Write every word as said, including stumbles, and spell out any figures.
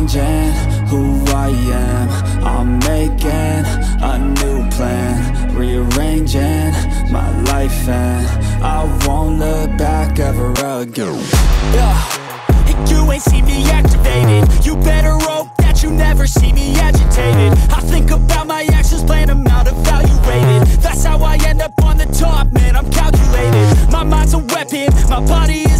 changing who I am. I'm making a new plan, rearranging my life, and I won't look back ever again. Yeah. You ain't see me activated. You better hope that you never see me agitated. I think about my actions, plan them out, evaluated. That's how I end up on the top, man, I'm calculated. My mind's a weapon, my body